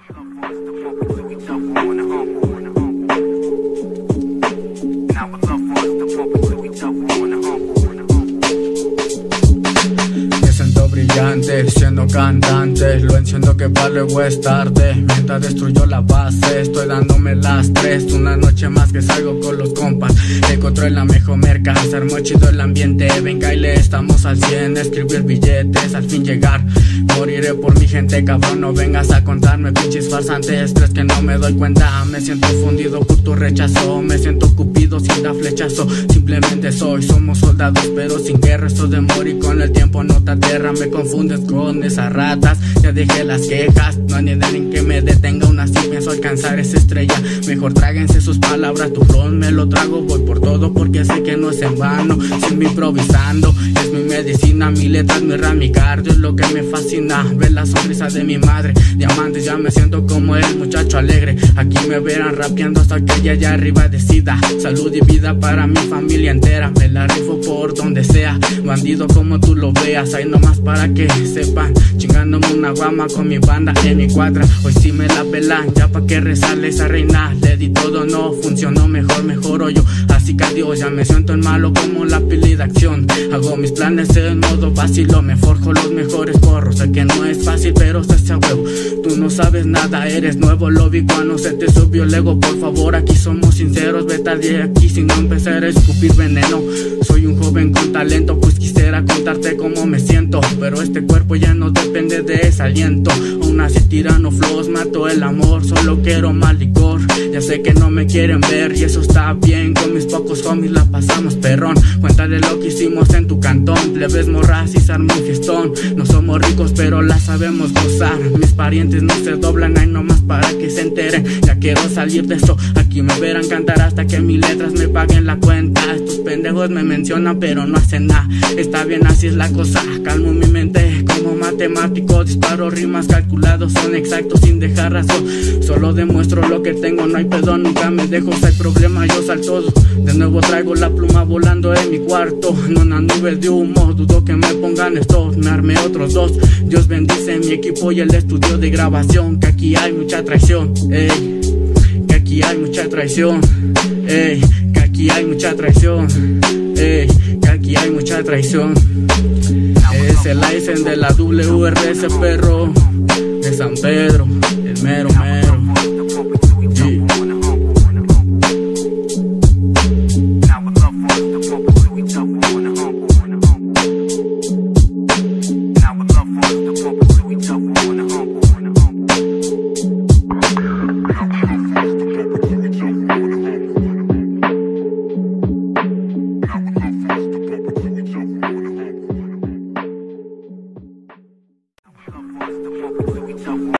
Siendo cantante, lo enciendo que para luego es tarde. Mientras destruyó la base, estoy dándome las 3. Una noche más que salgo con los compas. Encontré la mejor merca, se armó chido el ambiente. Venga y le estamos al 100, escribir billetes, al fin llegar. Moriré por mi gente, cabrón, no vengas a contarme pinches farsantes. ¿Crees que no me doy cuenta? Me siento fundido por tu rechazo. Me siento cupido sin dar flechazo. Simplemente somos soldados pero sin guerra. Esto de morir con el tiempo no te aterra. Me confundes con esas ratas, ya dejé las quejas. No hay nadie en que me detenga, aún así pienso alcanzar esa estrella. Mejor tráguense sus palabras, tu flow me lo trago. Voy por todo porque sé que no es en vano. Siempre improvisando, es mi medicina. Mi letra, mi rap, mi cardio es lo que me fascina. Ver la sonrisa de mi madre, diamantes, ya me siento como el muchacho alegre. Aquí me verán rapeando hasta que ella allá arriba decida. Salud y vida para mi familia entera. Me la rifo por donde sea, bandido como tú lo veas. Ahí nomás para que sepan, chingándome una guama con mi banda en mi cuadra. Hoy sí me la pelan, ya pa' que resale esa reina. Le di todo, no funcionó, mejor yo. Así que adiós, ya me siento en malo como la peli de acción. Hago mis planes en modo vacilo, me forjo los mejores porros. Sé que no es fácil, pero se hace a huevo. Tú no sabes nada, eres nuevo, lo vi cuando se te subió el ego. Por favor, aquí somos sinceros, vete de aquí sin empezar a escupir veneno. Soy un joven con talento, pues quisiera contarte cómo me siento, pero este cuerpo ya no depende de ese aliento. Aún así tirano flows, mato el amor, solo quiero más licor. Ya sé que no me quieren ver y eso está bien. Con mis pocos homies la pasamos perrón. Cuéntale lo que hicimos en tu cantón. Plebes morras y se armó un fiestón. No somos ricos pero la sabemos gozar. Mis parientes no se doblan, hay nomás para que se enteren. Ya quiero salir de esto, aquí me verán cantar hasta que mis letras me paguen la cuenta. Estos pendejos me mencionan pero no hacen nada. Está bien, así es la cosa, calmo mi mente como matemático. Disparo rimas calculados, son exactos sin dejar razón. Solo demuestro lo que tengo, no hay perdón, nunca me dejo. Si hay problema yo salto. De nuevo traigo la pluma volando en mi cuarto. En una nube de humo, dudo que me pongan esto. Me armé otros dos, Dios bendice mi equipo y el estudio de grabación. Que aquí hay mucha traición, ey. Que aquí hay mucha traición, ey. Que aquí hay mucha traición, ey. Que aquí hay mucha traición. Es el license de la WRS, perro, de San Pedro, el mero mero.